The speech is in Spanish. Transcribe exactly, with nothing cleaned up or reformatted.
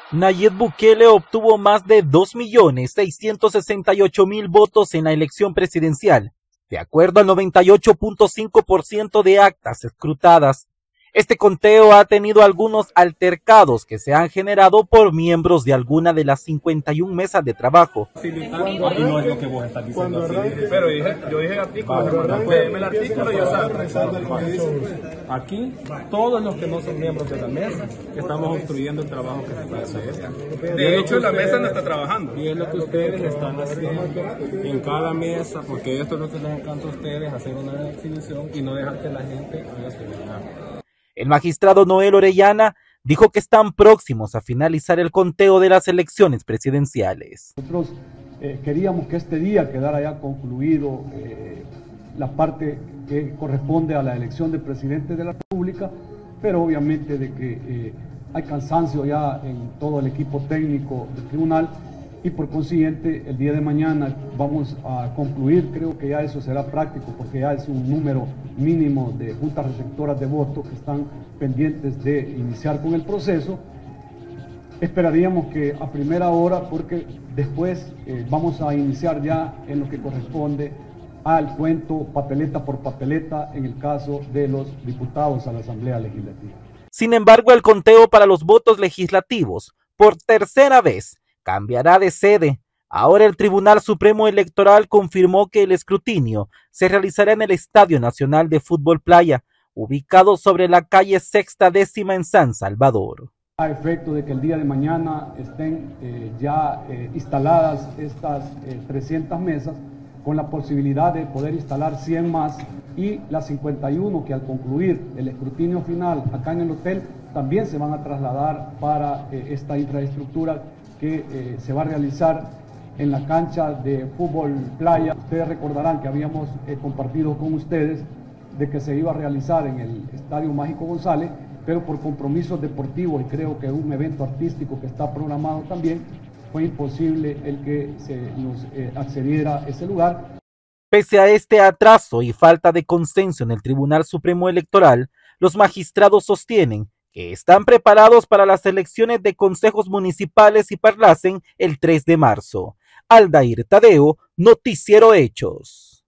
Nayib Bukele obtuvo más de dos millones seiscientos sesenta y ocho mil votos en la elección presidencial, de acuerdo al noventa y ocho punto cinco por ciento de actas escrutadas. Este conteo ha tenido algunos altercados que se han generado por miembros de alguna de las cincuenta y una mesas de trabajo. Cuando no es lo que vos estás diciendo. Pero dije, yo dije artículo, léeme el artículo y ya sabes. Aquí, todos los que no son miembros de la mesa, estamos obstruyendo el trabajo que se está haciendo. De hecho, la mesa no está trabajando. Y es lo que ustedes están haciendo en cada mesa, porque esto es lo que les encanta a ustedes, hacer una exhibición y no dejar que la gente haga su trabajo. El magistrado Noel Orellana dijo que están próximos a finalizar el conteo de las elecciones presidenciales. Nosotros eh, queríamos que este día quedara ya concluido eh, la parte que corresponde a la elección del presidente de la República, pero obviamente de que eh, hay cansancio ya en todo el equipo técnico del tribunal y por consiguiente el día de mañana vamos a concluir, creo que ya eso será práctico porque ya es un número mínimo de juntas receptoras de votos que están pendientes de iniciar con el proceso. Esperaríamos que a primera hora, porque después eh, vamos a iniciar ya en lo que corresponde al cuento papeleta por papeleta en el caso de los diputados a la Asamblea Legislativa. Sin embargo, el conteo para los votos legislativos, por tercera vez, cambiará de sede. Ahora el Tribunal Supremo Electoral confirmó que el escrutinio se realizará en el Estadio Nacional de Fútbol Playa, ubicado sobre la calle Sexta Décima en San Salvador. A efecto de que el día de mañana estén eh, ya eh, instaladas estas eh, trescientas mesas, con la posibilidad de poder instalar cien más, y las cincuenta y uno que al concluir el escrutinio final acá en el hotel también se van a trasladar para eh, esta infraestructura que eh, se va a realizar en la cancha de Fútbol Playa. Ustedes recordarán que habíamos eh, compartido con ustedes de que se iba a realizar en el Estadio Mágico González, pero por compromisos deportivos y creo que un evento artístico que está programado también, fue imposible el que se nos eh, accediera a ese lugar. Pese a este atraso y falta de consenso en el Tribunal Supremo Electoral, los magistrados sostienen que están preparados para las elecciones de consejos municipales y Parlacen el tres de marzo. Aldair Tadeo, Noticiero Hechos.